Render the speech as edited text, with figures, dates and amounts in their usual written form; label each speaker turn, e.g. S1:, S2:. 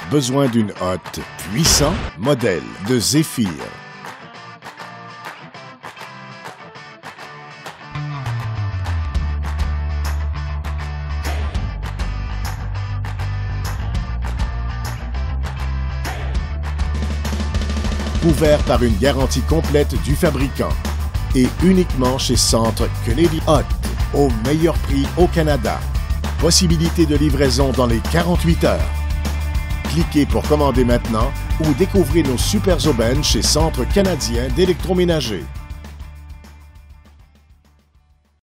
S1: Besoin d'une hotte puissant? Modèle de Zephyr. Couvert par une garantie complète du fabricant et uniquement chez Centre Kelly Hotte, au meilleur prix au Canada. Possibilité de livraison dans les 48 heures. Cliquez pour commander maintenant ou découvrez nos super aubaines chez Centre canadien d'électroménager.